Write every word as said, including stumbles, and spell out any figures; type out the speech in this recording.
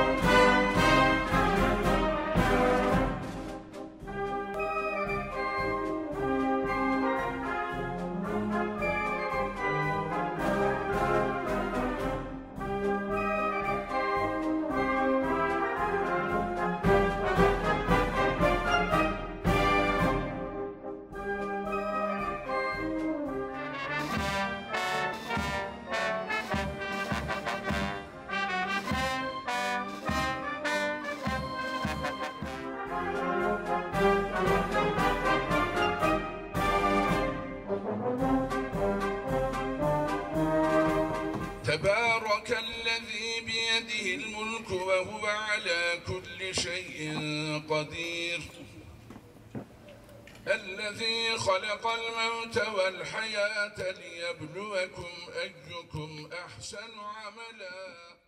تبارك الذي بيده الملك وهو على كل شيء قدير، الذي خلق الموت والحياة ليبلوكم أيكم أحسن عملا.